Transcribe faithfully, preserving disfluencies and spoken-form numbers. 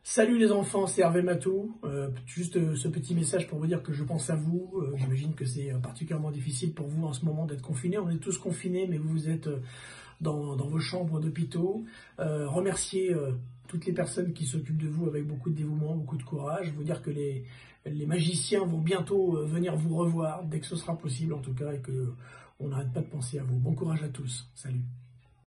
Salut les enfants, c'est Hervé Matou. Euh, juste euh, ce petit message pour vous dire que je pense à vous. Euh, J'imagine que c'est euh, particulièrement difficile pour vous en ce moment d'être confinés. On est tous confinés, mais vous, vous êtes euh, dans, dans vos chambres d'hôpitaux. Euh, remerciez euh, toutes les personnes qui s'occupent de vous avec beaucoup de dévouement, beaucoup de courage. Vous dire que les, les magiciens vont bientôt euh, venir vous revoir, dès que ce sera possible en tout cas, et que on n'arrête pas de penser à vous. Bon courage à tous. Salut.